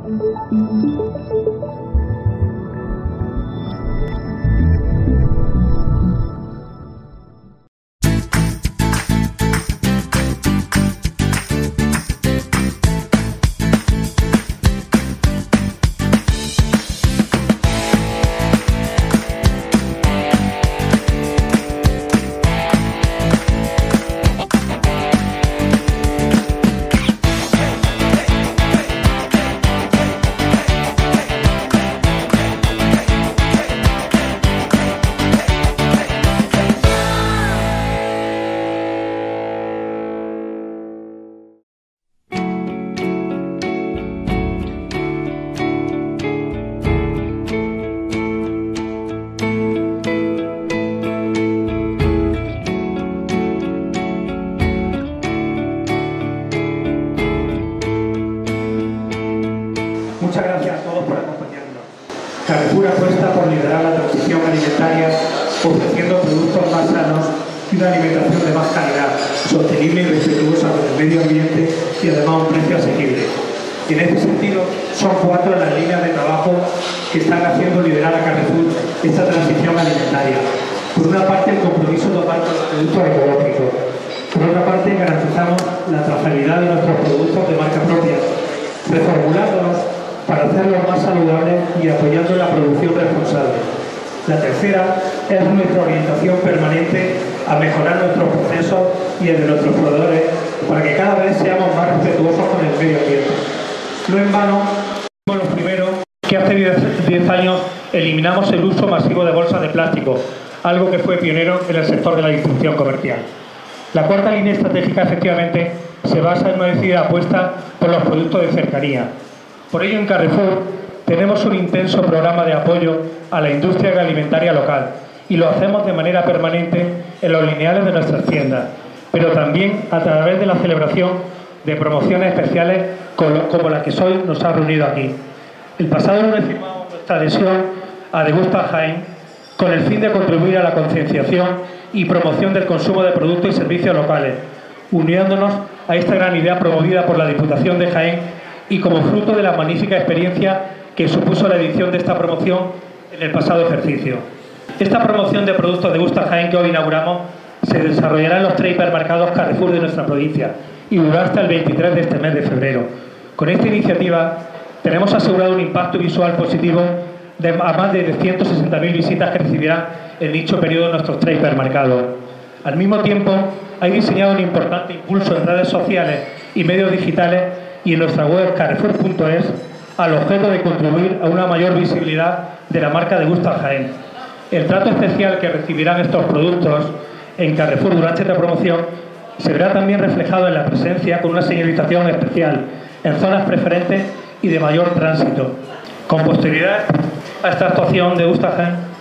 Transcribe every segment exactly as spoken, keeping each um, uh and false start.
Muchas gracias a todos por acompañarnos. Carrefour apuesta por liderar la transición alimentaria ofreciendo productos más sanos y una alimentación de más calidad, sostenible y respetuosa con el medio ambiente y además a un precio asequible. Y en este sentido, son cuatro las líneas de trabajo que están haciendo liderar a Carrefour esta transición alimentaria. Por una parte, el compromiso total con los productos ecológicos. Por otra parte, garantizamos la trazabilidad de nuestros productos de marca propia, reformulándolos para hacerlos más saludables y apoyando la producción responsable. La tercera es nuestra orientación permanente a mejorar nuestros procesos y el de nuestros proveedores para que cada vez seamos más respetuosos con el medio ambiente. No en vano, somos los primeros que hace diez años eliminamos el uso masivo de bolsas de plástico, algo que fue pionero en el sector de la distribución comercial. La cuarta línea estratégica, efectivamente, se basa en una decidida apuesta por los productos de cercanía. Por ello, en Carrefour tenemos un intenso programa de apoyo a la industria agroalimentaria local y lo hacemos de manera permanente en los lineales de nuestras tiendas, pero también a través de la celebración de promociones especiales como la que hoy nos ha reunido aquí. El pasado lunes firmamos nuestra adhesión a Degusta Jaén con el fin de contribuir a la concienciación y promoción del consumo de productos y servicios locales, uniéndonos a esta gran idea promovida por la Diputación de Jaén y como fruto de la magnífica experiencia que supuso la edición de esta promoción en el pasado ejercicio. Esta promoción de productos de Degusta Jaén que hoy inauguramos se desarrollará en los tres hipermercados Carrefour de nuestra provincia y durará hasta el veintitrés de este mes de febrero. Con esta iniciativa tenemos asegurado un impacto visual positivo de a más de ciento sesenta mil visitas que recibirán en dicho periodo nuestros tres hipermercados. Al mismo tiempo, hay diseñado un importante impulso en redes sociales y medios digitales y en nuestra web carrefour punto es al objeto de contribuir a una mayor visibilidad de la marca Degusta Jaén. El trato especial que recibirán estos productos en Carrefour durante esta promoción se verá también reflejado en la presencia con una señalización especial en zonas preferentes y de mayor tránsito. Con posterioridad a esta actuación, Degusta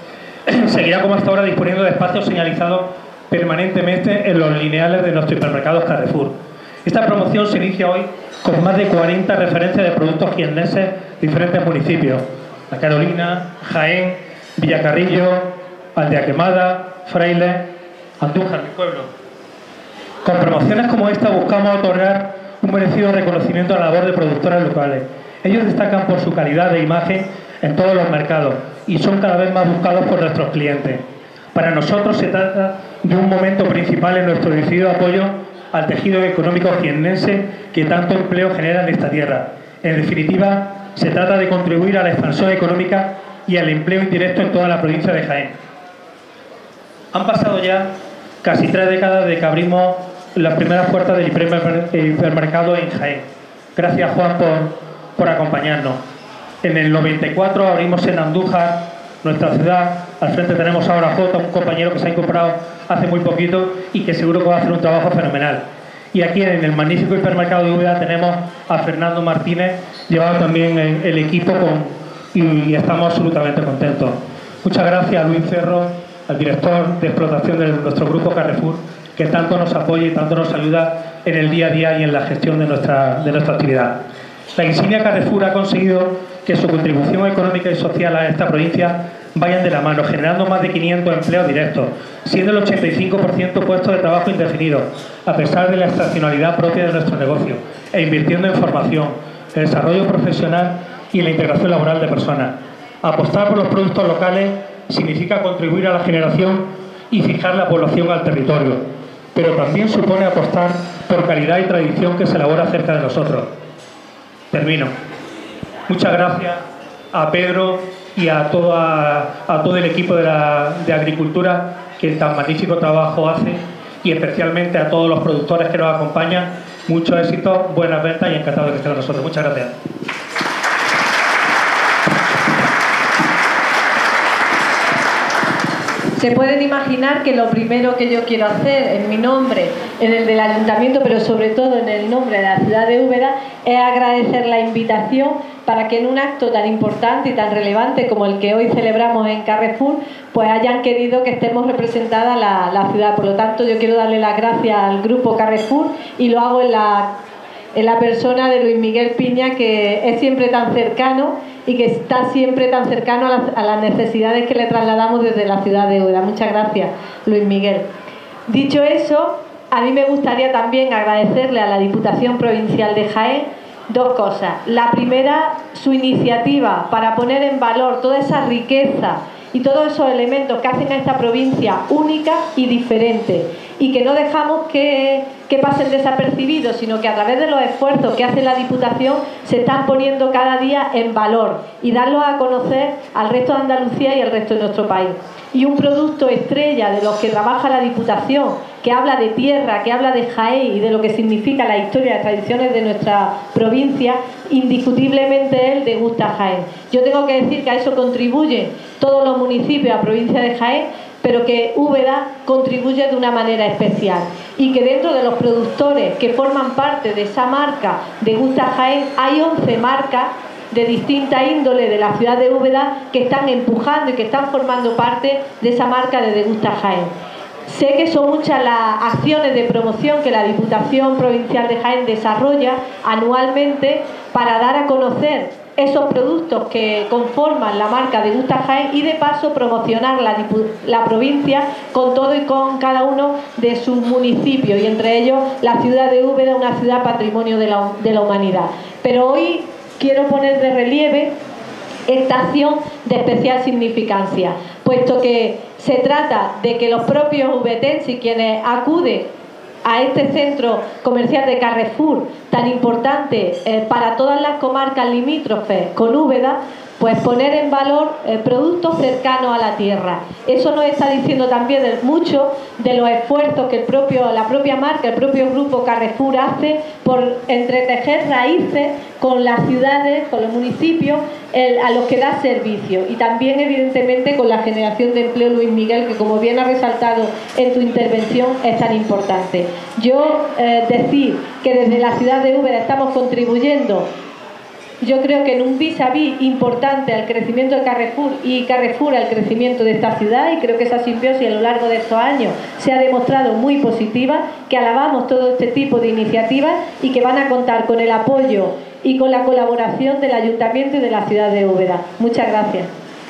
Jaén seguirá como hasta ahora disponiendo de espacios señalizados permanentemente en los lineales de nuestros hipermercados Carrefour. Esta promoción se inicia hoy con más de cuarenta referencias de productos jienenses de diferentes municipios: La Carolina, Jaén, Villacarrillo, Aldea Quemada, Frailes, Andújar, mi pueblo. Con promociones como esta buscamos otorgar un merecido reconocimiento a la labor de productores locales. Ellos destacan por su calidad de imagen en todos los mercados y son cada vez más buscados por nuestros clientes. Para nosotros se trata de un momento principal en nuestro decidido apoyo al tejido económico jiennense que tanto empleo genera en esta tierra. En definitiva, se trata de contribuir a la expansión económica y al empleo indirecto en toda la provincia de Jaén. Han pasado ya casi tres décadas de que abrimos las primeras puertas del hipermercado en Jaén. Gracias, Juan, por, por acompañarnos. En el noventa y cuatro abrimos en Andújar, nuestra ciudad. Al frente tenemos ahora a Jota, un compañero que se ha incorporado hace muy poquito y que seguro que va a hacer un trabajo fenomenal. Y aquí en el magnífico hipermercado de Úbeda tenemos a Fernando Martínez, llevado también el, el equipo con, y, y estamos absolutamente contentos. Muchas gracias a Luis Cerro, al director de explotación de nuestro grupo Carrefour, que tanto nos apoya y tanto nos ayuda en el día a día y en la gestión de nuestra, de nuestra actividad. La insignia Carrefour ha conseguido que su contribución económica y social a esta provincia vayan de la mano, generando más de quinientos empleos directos, siendo el ochenta y cinco por ciento puestos de trabajo indefinidos, a pesar de la estacionalidad propia de nuestro negocio, e invirtiendo en formación, en desarrollo profesional y en la integración laboral de personas. Apostar por los productos locales significa contribuir a la generación y fijar la población al territorio, pero también supone apostar por calidad y tradición que se elabora cerca de nosotros. Termino. Muchas gracias a Pedro y a, toda, a todo el equipo de, la, de Agricultura que tan magnífico trabajo hace, y especialmente a todos los productores que nos acompañan. Mucho éxito, buenas ventas y encantado de que estén con nosotros. Muchas gracias. Se pueden imaginar que lo primero que yo quiero hacer en mi nombre, en el del Ayuntamiento, pero sobre todo en el nombre de la ciudad de Úbeda, es agradecer la invitación para que en un acto tan importante y tan relevante como el que hoy celebramos en Carrefour, pues hayan querido que estemos representada la, la ciudad. Por lo tanto, yo quiero darle las gracias al Grupo Carrefour y lo hago en la, en la persona de Luis Miguel Piña, que es siempre tan cercano y que está siempre tan cercano a las, a las necesidades que le trasladamos desde la ciudad de Úbeda. Muchas gracias, Luis Miguel. Dicho eso, a mí me gustaría también agradecerle a la Diputación Provincial de Jaén dos cosas. La primera, su iniciativa para poner en valor toda esa riqueza y todos esos elementos que hacen a esta provincia única y diferente, y que no dejamos que, que pasen desapercibidos, sino que a través de los esfuerzos que hace la Diputación se están poniendo cada día en valor y darlos a conocer al resto de Andalucía y al resto de nuestro país. Y un producto estrella de los que trabaja la Diputación, que habla de tierra, que habla de Jaén y de lo que significa la historia y las tradiciones de nuestra provincia, indiscutiblemente el Degusta Jaén. Yo tengo que decir que a eso contribuyen todos los municipios de la provincia de Jaén, pero que Úbeda contribuye de una manera especial, y que dentro de los productores que forman parte de esa marca Degusta Jaén hay once marcas de distinta índole de la ciudad de Úbeda que están empujando y que están formando parte de esa marca de Degusta Jaén. Sé que son muchas las acciones de promoción que la Diputación Provincial de Jaén desarrolla anualmente para dar a conocer esos productos que conforman la marca Degusta Jaén y de paso promocionar la, la provincia con todo y con cada uno de sus municipios, y entre ellos la ciudad de Úbeda, una ciudad patrimonio de la, de la humanidad. Pero hoy quiero poner de relieve esta acción de especial significancia, puesto que se trata de que los propios ubetenses y quienes acuden a este centro comercial de Carrefour, tan importante eh, para todas las comarcas limítrofes con Úbeda, pues poner en valor eh, productos cercanos a la tierra. Eso nos está diciendo también de mucho de los esfuerzos que el propio, la propia marca, el propio grupo Carrefour hace por entretejer raíces con las ciudades, con los municipios el, a los que da servicio, y también evidentemente con la generación de empleo, Luis Miguel, que como bien ha resaltado en tu intervención es tan importante. Yo eh, decir que desde la ciudad de Úbeda estamos contribuyendo, yo creo que en un vis a vis importante al crecimiento de Carrefour y Carrefour al crecimiento de esta ciudad, y creo que esa simbiosis a lo largo de estos años se ha demostrado muy positiva, que alabamos todo este tipo de iniciativas y que van a contar con el apoyo y con la colaboración del Ayuntamiento y de la ciudad de Úbeda. Muchas gracias.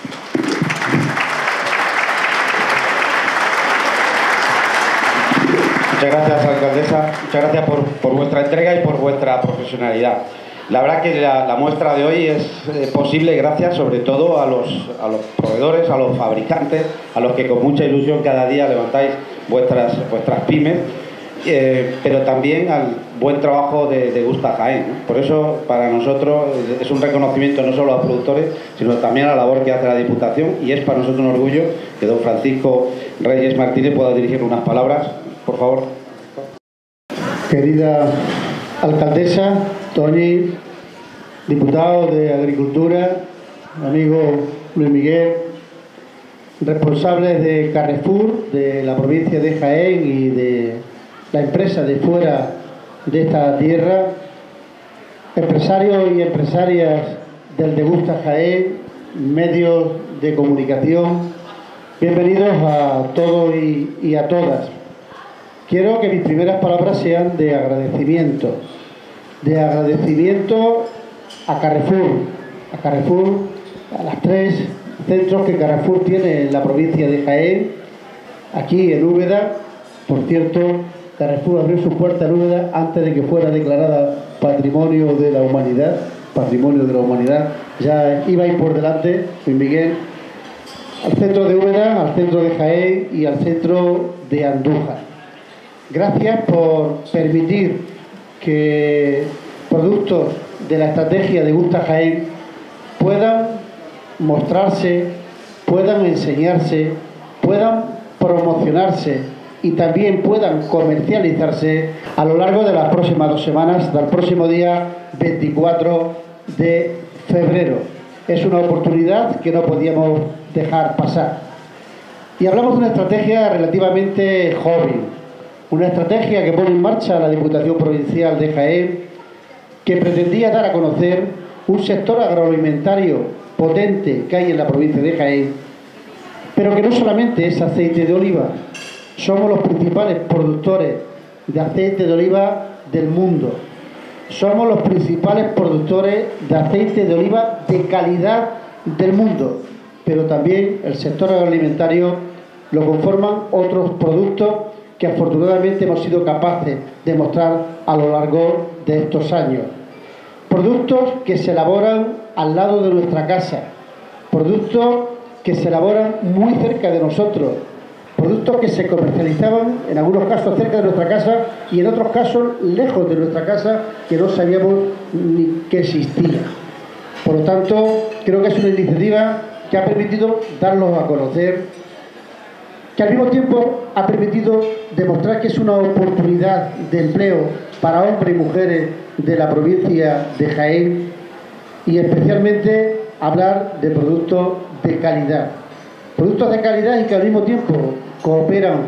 Muchas gracias, alcaldesa. Muchas gracias por, por vuestra entrega y por vuestra profesionalidad. La verdad que la, la muestra de hoy es eh, posible gracias sobre todo a los, a los proveedores, a los fabricantes, a los que con mucha ilusión cada día levantáis vuestras, vuestras pymes, eh, pero también al buen trabajo de Degusta Jaén, ¿no? Por eso para nosotros es un reconocimiento no solo a los productores, sino también a la labor que hace la Diputación, y es para nosotros un orgullo que don Francisco Reyes Martínez pueda dirigir unas palabras, por favor. Querida alcaldesa Toñi, diputado de Agricultura, amigo Luis Miguel, responsables de Carrefour, de la provincia de Jaén y de la empresa de fuera de esta tierra, empresarios y empresarias del Degusta Jaén, medios de comunicación, bienvenidos a todos y, y a todas. Quiero que mis primeras palabras sean de agradecimiento, de agradecimiento a Carrefour, a Carrefour, a las tres centros que Carrefour tiene en la provincia de Jaén, aquí en Úbeda. Por cierto, Carrefour abrió sus puertas en Úbeda antes de que fuera declarada Patrimonio de la Humanidad, Patrimonio de la Humanidad, ya iba a ir por delante, Luis Miguel, al centro de Úbeda, al centro de Jaén y al centro de Andújar. Gracias por permitir que productos de la estrategia de Gusta Jaén puedan mostrarse, puedan enseñarse, puedan promocionarse y también puedan comercializarse a lo largo de las próximas dos semanas, hasta el próximo día veinticuatro de febrero. Es una oportunidad que no podíamos dejar pasar. Y hablamos de una estrategia relativamente joven, una estrategia que pone en marcha la Diputación Provincial de Jaén, que pretendía dar a conocer un sector agroalimentario potente que hay en la provincia de Jaén, pero que no solamente es aceite de oliva. Somos los principales productores de aceite de oliva del mundo. Somos los principales productores de aceite de oliva de calidad del mundo. Pero también el sector agroalimentario lo conforman otros productos que afortunadamente hemos sido capaces de mostrar a lo largo de estos años. Productos que se elaboran al lado de nuestra casa. Productos que se elaboran muy cerca de nosotros. Productos que se comercializaban en algunos casos cerca de nuestra casa y en otros casos lejos de nuestra casa, que no sabíamos ni que existía. Por lo tanto, creo que es una iniciativa que ha permitido darlos a conocer, que al mismo tiempo ha permitido demostrar que es una oportunidad de empleo para hombres y mujeres de la provincia de Jaén y especialmente hablar de productos de calidad. Productos de calidad y que al mismo tiempo cooperan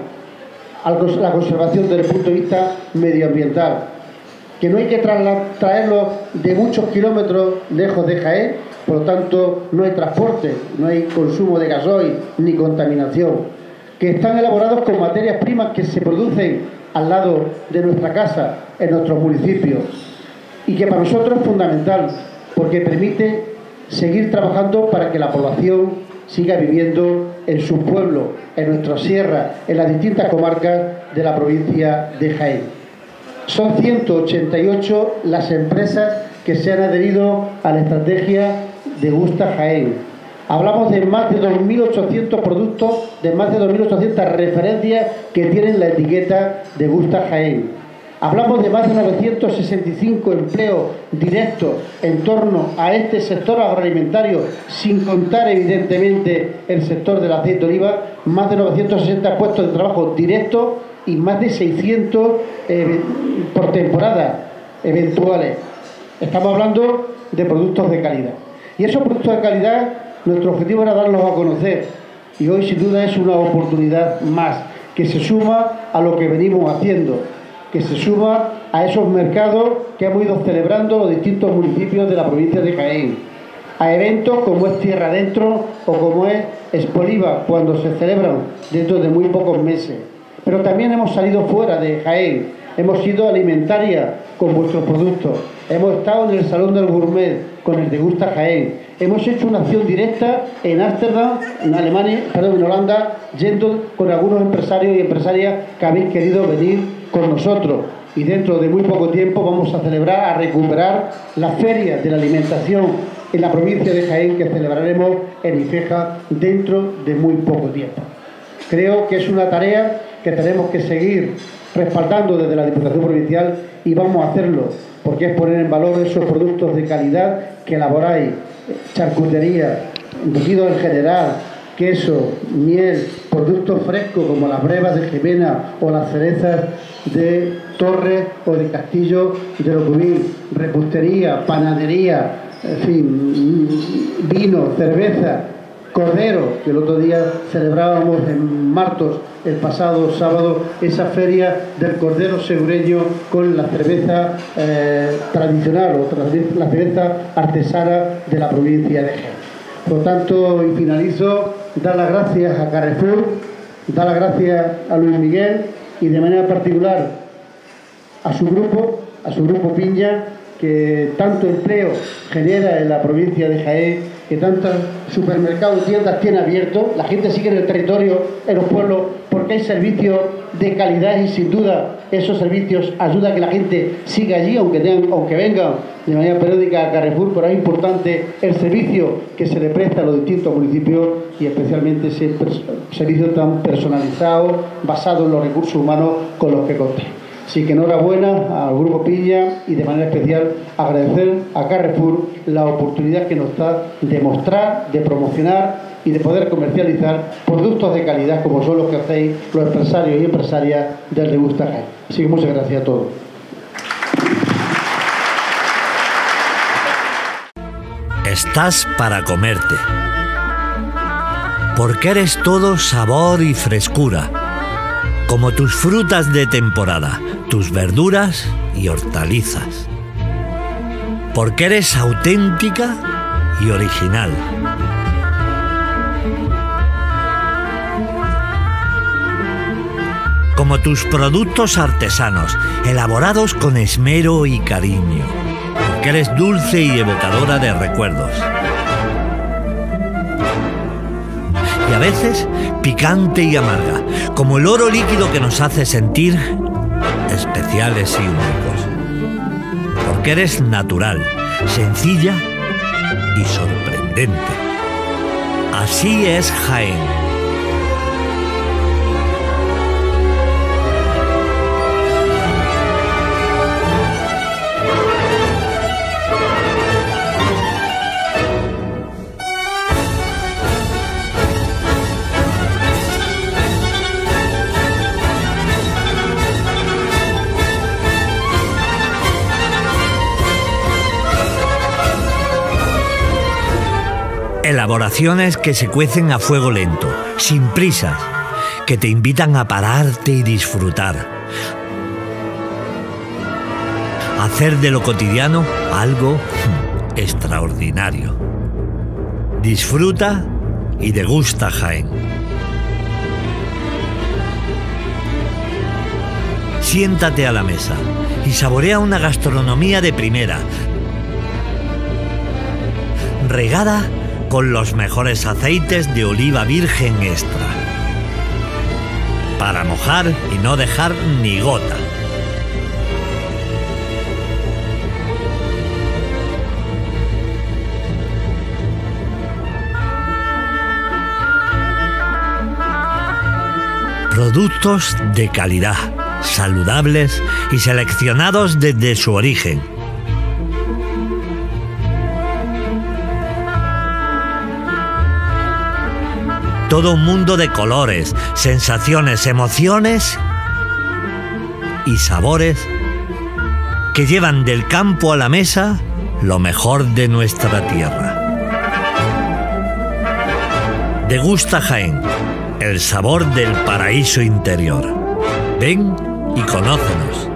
a la conservación desde el punto de vista medioambiental, que no hay que traerlos de muchos kilómetros lejos de Jaén, por lo tanto no hay transporte, no hay consumo de gasoil ni contaminación, que están elaborados con materias primas que se producen al lado de nuestra casa, en nuestros municipios, y que para nosotros es fundamental porque permite seguir trabajando para que la población siga viviendo en su pueblo, en nuestra sierra, en las distintas comarcas de la provincia de Jaén. Son ciento ochenta y ocho las empresas que se han adherido a la estrategia de Gusta Jaén. Hablamos de más de dos mil ochocientos productos, de más de dos mil ochocientas referencias que tienen la etiqueta de Gusta Jaén. Hablamos de más de novecientos sesenta y cinco empleos directos en torno a este sector agroalimentario, sin contar evidentemente el sector del aceite de oliva, más de novecientos sesenta puestos de trabajo directos y más de seiscientos eh, por temporada eventuales. Estamos hablando de productos de calidad. Y esos productos de calidad, nuestro objetivo era darlos a conocer. Y hoy sin duda es una oportunidad más, que se suma a lo que venimos haciendo, que se suma a esos mercados que hemos ido celebrando los distintos municipios de la provincia de Jaén, a eventos como es Tierra Adentro o como es Expoliva, cuando se celebran dentro de muy pocos meses. Pero también hemos salido fuera de Jaén, hemos ido a Alimentaria con vuestros productos, hemos estado en el Salón del Gourmet con el de Gusta Jaén, hemos hecho una acción directa en Ámsterdam, en Alemania, perdón, en Holanda, yendo con algunos empresarios y empresarias que habéis querido venir con nosotros, y dentro de muy poco tiempo vamos a celebrar, a recuperar la feria de la alimentación en la provincia de Jaén, que celebraremos en Ifeja dentro de muy poco tiempo. Creo que es una tarea que tenemos que seguir respaldando desde la Diputación Provincial y vamos a hacerlo, porque es poner en valor esos productos de calidad que elaboráis, charcutería, embutidos en general, queso, miel, productos frescos como las brevas de Jimena o las cerezas de Torres o de Castillo de Locubín, repostería, panadería, en fin, vino, cerveza, cordero, que el otro día celebrábamos en Martos, el pasado sábado, esa feria del cordero segureño con la cerveza eh, tradicional o la cerveza artesana de la provincia de Jaén. Por lo tanto, y finalizo, dar las gracias a Carrefour, dar las gracias a Luis Miguel y de manera particular a su grupo, a su grupo Piña, que tanto empleo genera en la provincia de Jaén, que tantos supermercados y tiendas tiene abiertos, la gente sigue en el territorio, en los pueblos, porque hay servicios de calidad y sin duda esos servicios ayudan a que la gente siga allí, aunque, tengan, aunque vengan de manera periódica a Carrefour, pero es importante el servicio que se le presta a los distintos municipios y especialmente ese servicio tan personalizado, basado en los recursos humanos con los que conté. Así que enhorabuena al Grupo Piña y de manera especial agradecer a Carrefour la oportunidad que nos da de mostrar, de promocionar y de poder comercializar productos de calidad como son los que hacéis los empresarios y empresarias del Degusta Jaén. Así que muchas gracias a todos. Estás para comerte, porque eres todo sabor y frescura, como tus frutas de temporada, tus verduras y hortalizas, porque eres auténtica y original. Como tus productos artesanos, elaborados con esmero y cariño, porque eres dulce y evocadora de recuerdos. Y a veces picante y amarga, como el oro líquido que nos hace sentir especiales y únicos. Porque eres natural, sencilla y sorprendente. Así es Jaén. Elaboraciones que se cuecen a fuego lento, sin prisas, que te invitan a pararte y disfrutar. Hacer de lo cotidiano algo extraordinario. Disfruta y degusta Jaén. Siéntate a la mesa y saborea una gastronomía de primera, regada con los mejores aceites de oliva virgen extra, para mojar y no dejar ni gota. Productos de calidad, saludables y seleccionados desde su origen. Todo un mundo de colores, sensaciones, emociones y sabores que llevan del campo a la mesa lo mejor de nuestra tierra. Degusta Jaén, el sabor del paraíso interior. Ven y conócenos.